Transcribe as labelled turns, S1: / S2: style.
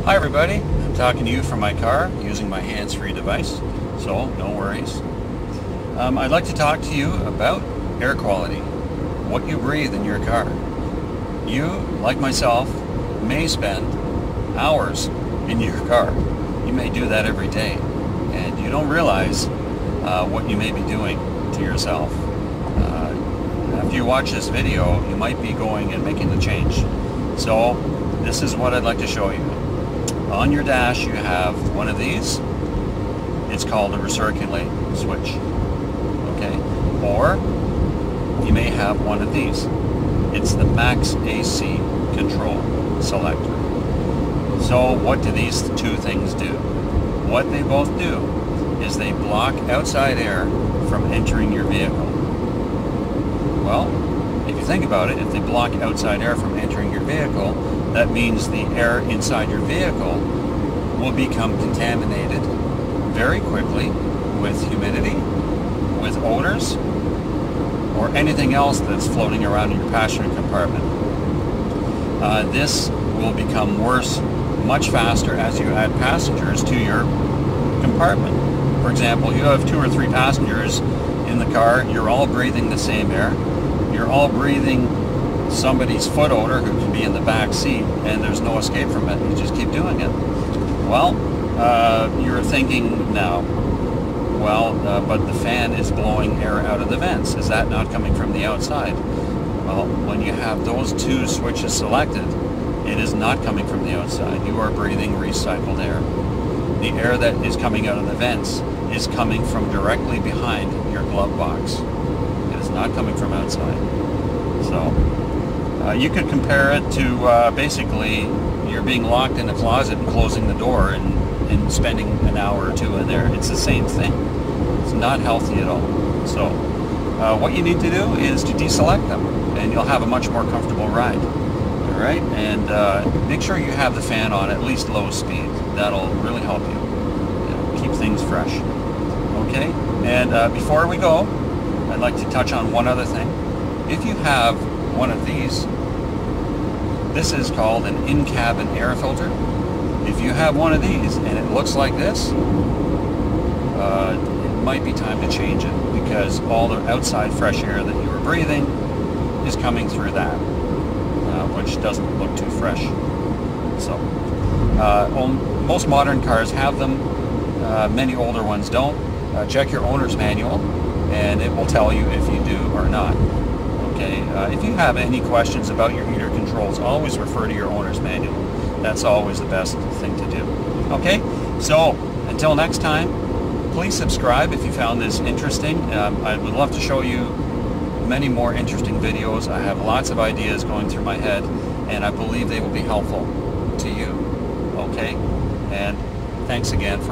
S1: Hi everybody, I'm talking to you from my car using my hands-free device, so no worries. I'd like to talk to you about air quality, what you breathe in your car. You, like myself, may spend hours in your car. You may do that every day, and you don't realize what you may be doing to yourself. After you watch this video, you might be going and making the change. So this is what I'd like to show you. On your dash you have one of these. It's called a Recirculate switch. Okay? Or you may have one of these. It's the Max AC control selector. So what do these two things do? What they both do is they block outside air from entering your vehicle. Well, if you think about it, if they block outside air from entering your vehicle, that means the air inside your vehicle will become contaminated very quickly with humidity, with odors, or anything else that's floating around in your passenger compartment. This will become worse much faster as you add passengers to your compartment. For example, you have 2 or 3 passengers in the car, you're all breathing the same air, you're all breathing somebody's foot odor who can be in the back seat, and there's no escape from it. You just keep doing it. Well, you're thinking now, well, but the fan is blowing air out of the vents. Is that not coming from the outside? Well, when you have those two switches selected, it is not coming from the outside. You are breathing recycled air. The air that is coming out of the vents is coming from directly behind your glove box. It is not coming from outside. So, you could compare it to basically you're being locked in a closet and closing the door and spending an hour or two in there. It's the same thing. It's not healthy at all. So what you need to do is to deselect them, and you'll have a much more comfortable ride. All right, and make sure you have the fan on at least low speed. That'll really help you keep things fresh. Okay, and before we go, I'd like to touch on one other thing. If you have one of these, this is called an in-cabin air filter. If you have one of these and it looks like this, it might be time to change it, because all the outside fresh air that you were breathing is coming through that, which doesn't look too fresh. So, most modern cars have them. Many older ones don't. Check your owner's manual, and it will tell you if you do or not. Okay, if you have any questions about your heater controls, always refer to your owner's manual. That's always the best thing to do. Okay, so until next time, please subscribe if you found this interesting. I would love to show you many more interesting videos. I have lots of ideas going through my head, and I believe they will be helpful to you. Okay, and thanks again for